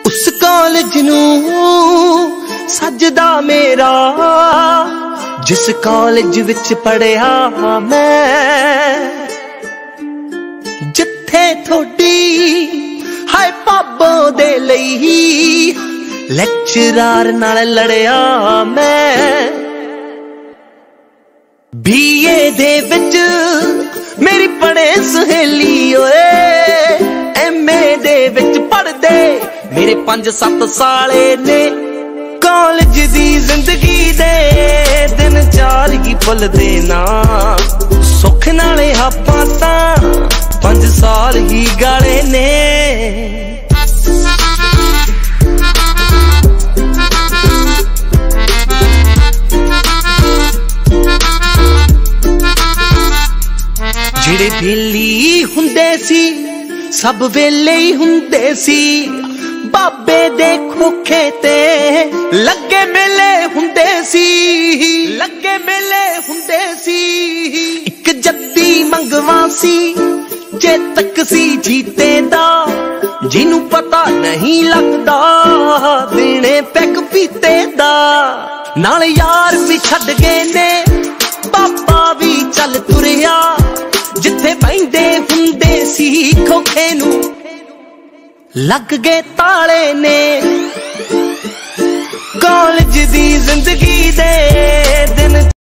उस कॉलेज नूं सजदा मेरा जिस कॉलेज विच पढ़िया मैं, जिथे थोड़ी हाय पाबो दे लई लेक्चरार नाल लड़िया मैं। बीए दे विच मेरी पढ़े सहेली ओए, एमए दे विच पढ़दे मेरे 5-7 साले ने। कॉलेज दी जिंदगी दे दिन 4 ही भुलदे ना, सुख नाले हापां तां 5 साल ही गाले ने। ਜਿਹੜੇ ਵੇਲੀ ਹੁੰਦੇ ਸੀ ਸਭ ਵੇਲੇ ਹੀ ਹੁੰਦੇ ਸੀ, ਬਾਬੇ ਦੇ ਖੋਖੇ ਤੇ ਲੱਗੇ ਮੇਲੇ ਹੁੰਦੇ ਸੀ, ਲੱਗੇ ਮੇਲੇ ਹੁੰਦੇ ਸੀ। ਇੱਕ ਜੱਦੀ ਮੰਗਵਾ ਸੀ ਜੇ ਤੱਕ ਸੀ ਜੀਤੇ ਦਾ, ਜਿਹਨੂੰ ਪਤਾ ਨਹੀਂ ਲੱਗਦਾ ਦਿਨੇ ਪੈਕ ਪੀਤੇ ਦਾ। ਨਾਲ ਯਾਰ ਵੀ ਛੱਡ ਗਏ ਨੇ ਬਾਬਾ ਵੀ ਚੱਲ ਤੁਰਿਆ, ਜਿੱਥੇ ਬੈਂਦੇ ਹੁੰਦੇ ਸੀ ਖੋਖੇ ਨੂੰ ਲੱਗ ਗਏ ਤਾਲੇ ਨੇ। ਕਾਲਜ ਦੀ ਜ਼ਿੰਦਗੀ ਦੇ